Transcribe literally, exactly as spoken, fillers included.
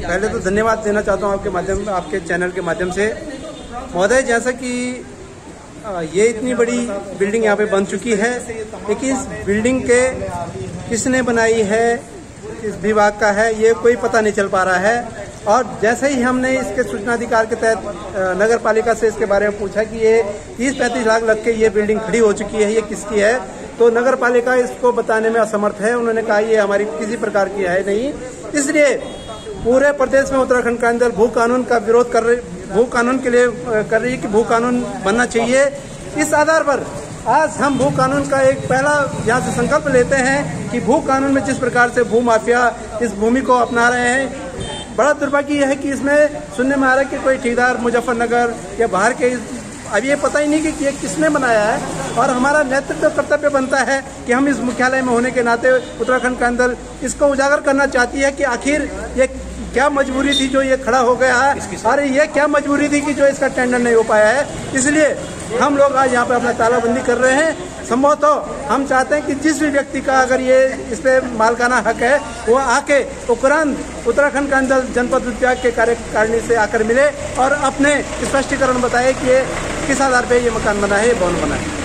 पहले तो धन्यवाद देना चाहता हूँ आपके माध्यम आपके चैनल के माध्यम से। महोदय, जैसा कि ये इतनी बड़ी बिल्डिंग यहाँ पे बन चुकी है, लेकिन इस बिल्डिंग के किसने बनाई है, किस विभाग का है, ये कोई पता नहीं चल पा रहा है। और जैसे ही हमने इसके सूचना अधिकार के तहत नगर पालिका से इसके बारे में पूछा कि ये तीस पैंतीस लाख लग के ये बिल्डिंग खड़ी हो चुकी है, ये किसकी है, तो नगर पालिका इसको बताने में असमर्थ है। उन्होंने कहा ये हमारी किसी प्रकार की है नहीं। इसलिए पूरे प्रदेश में उत्तराखंड के अंदर भू कानून का विरोध कर रही, भू कानून के लिए कर रही है कि भू कानून बनना चाहिए। इस आधार पर आज हम भू कानून का एक पहला यहाँ से संकल्प लेते हैं कि भू कानून में जिस प्रकार से भू माफिया इस भूमि को अपना रहे हैं, बड़ा दुर्भाग्य यह है कि इसमें सुनने में आ रहा है कि कोई ठेकेदार मुजफ्फरनगर या बाहर के, अब ये पता ही नहीं कि ये किसने बनाया है। और हमारा नेतृत्व कर्तव्य बनता है कि हम इस मुख्यालय में होने के नाते उत्तराखंड के अंदर इसको उजागर करना चाहती है कि आखिर ये क्या मजबूरी थी जो ये खड़ा हो गया है, और ये क्या मजबूरी थी कि जो इसका टेंडर नहीं हो पाया है। इसलिए हम लोग आज यहाँ पे अपना तालाबंदी कर रहे हैं। संभवतः हम चाहते हैं कि जिस भी व्यक्ति का अगर ये इस पे मालकाना हक है वो आके उपरांत उत्तराखंड के अंदर जनपद उद्योग के कार्यकारिणी से आकर मिले और अपने स्पष्टीकरण बताए कि ये किस आधार पे ये मकान बना है, ये भवन बना है।